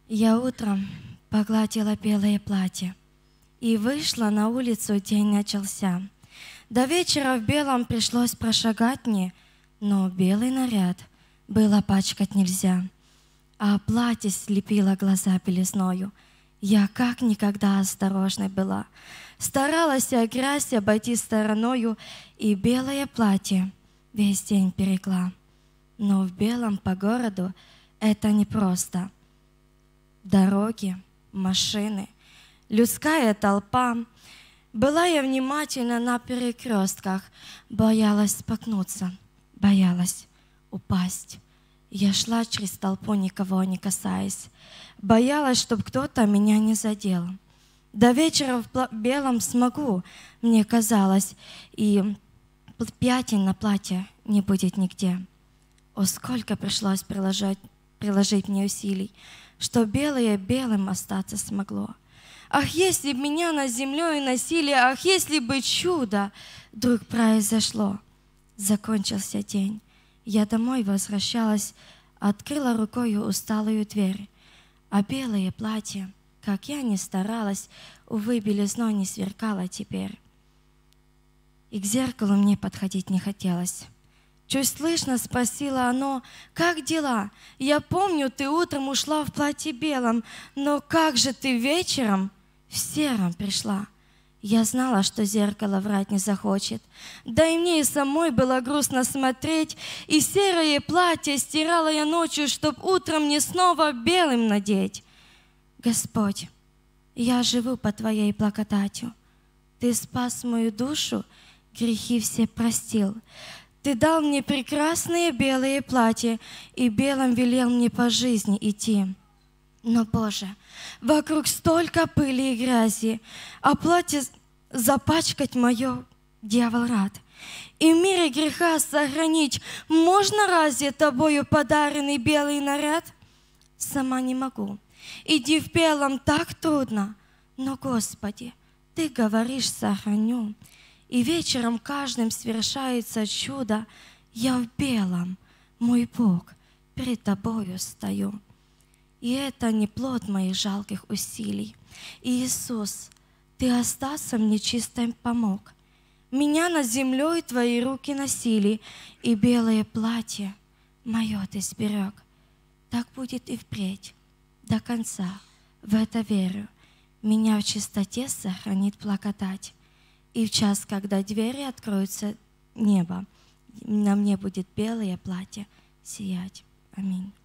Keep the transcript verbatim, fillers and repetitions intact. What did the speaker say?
Я утром погладила белое платье и вышла на улицу, день начался. До вечера в белом пришлось прошагать мне, но белый наряд было пачкать нельзя. А платье слепило глаза белизною. Я как никогда осторожной была. Старалась я грязь обойти стороною, и белое платье весь день берегла. Но в белом по городу это непросто. Дороги, машины, людская толпа. Была я внимательна на перекрестках, боялась споткнуться, боялась упасть. Я шла через толпу, никого не касаясь, боялась, чтоб кто-то меня не задел. До вечера в белом смогу, мне казалось, и пятен на платье не будет нигде. О, сколько пришлось приложить, приложить мне усилий, что белое белым остаться смогло. Ах, если б меня над землей носили, ах, если бы чудо вдруг произошло. Закончился день. Я домой возвращалась, открыла рукою усталую дверь, а белое платье, как я ни старалась, увы, белизной не сверкало теперь. И к зеркалу мне подходить не хотелось. Чуть слышно спросило оно: «Как дела? Я помню, ты утром ушла в платье белом, но как же ты вечером в сером пришла?» Я знала, что зеркало врать не захочет, да и мне и самой было грустно смотреть, и серое платье стирала я ночью, чтоб утром мне снова белым надеть. Господь, я живу по Твоей благодатью. Ты спас мою душу, грехи все простил. Ты дал мне прекрасные белые платья и белым велел мне по жизни идти. Но, Боже, вокруг столько пыли и грязи, а платье запачкать мое дьявол рад. И в мире греха сохранить можно разве Тобою подаренный белый наряд? Сама не могу. Иди в белом так трудно, но, Господи, Ты говоришь, сохраню. И вечером каждым свершается чудо. Я в белом, мой Бог, перед Тобою стою. И это не плод моих жалких усилий. Иисус, Ты остаться мне чистым помог. Меня над землей Твои руки носили, и белое платье мое Ты сберег. Так будет и впредь, до конца, в это верю. Меня в чистоте сохранит благодать. И в час, когда двери откроются неба, на мне будет белое платье сиять. Аминь.